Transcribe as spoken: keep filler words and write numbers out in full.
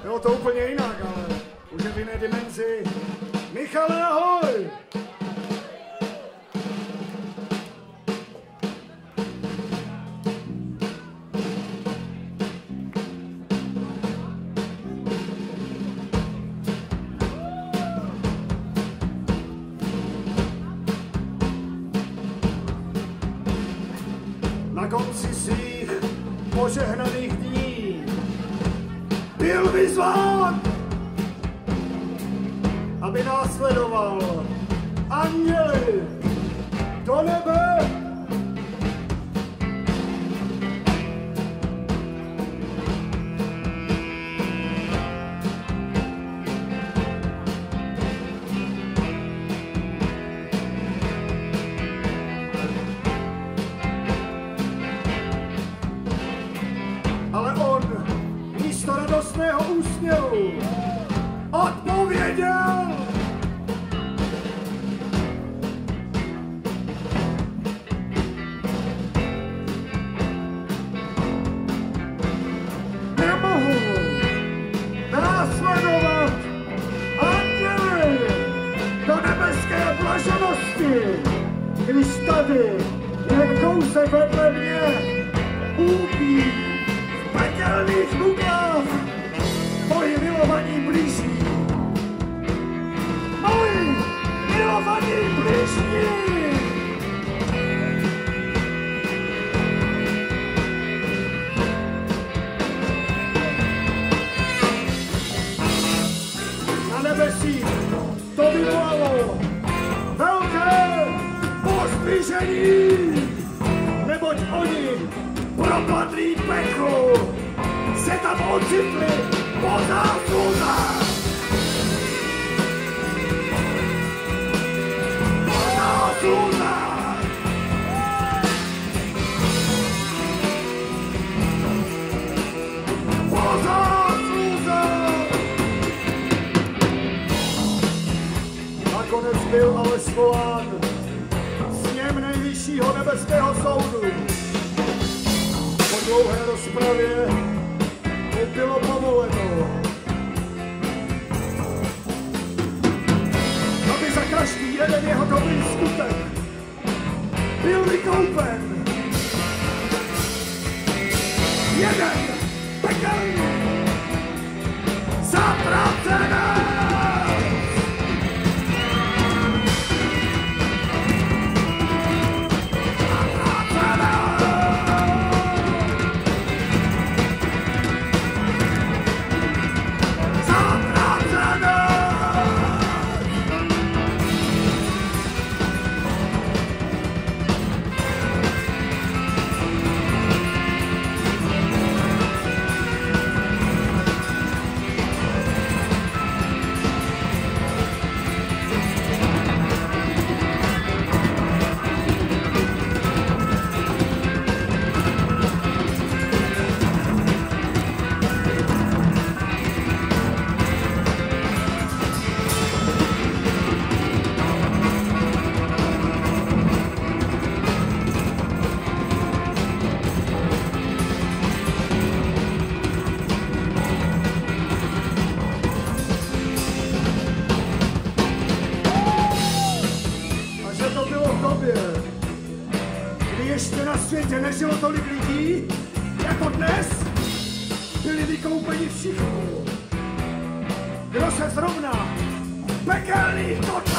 Bylo to úplně jinak, ale už je v jiné dimenzi. Michale, ahoj! Na konci svých požehnaných dní byl vyzván, aby následoval anděli do nebe. Ale on místo radostného úsměvu odpověděl: nemohu následovat anděli do nebeské blaženosti, když tady jen kousek vedle mě úpí v pekelných mukách moji milovaní blížní. Moji milovaní blížní! Na nebesích to vyvolalo velké pozdvižení, neboť oni propadlí peklu se tam ocitli po zásluhách. Po zásluhách. Po zásluhách. Nakonec byl ale svolán sněm nejvyššího nebeského soudu. Po dlouhé rozpravě mu bylo povoleno, aby za každý jeden jeho dobrý skutek byl vykoupen jeden pekelný zatracenec. Ještě na světě nežilo tolik lidí, jako dnes, byli vykoupeni všichni, kdo se zrovna pekelných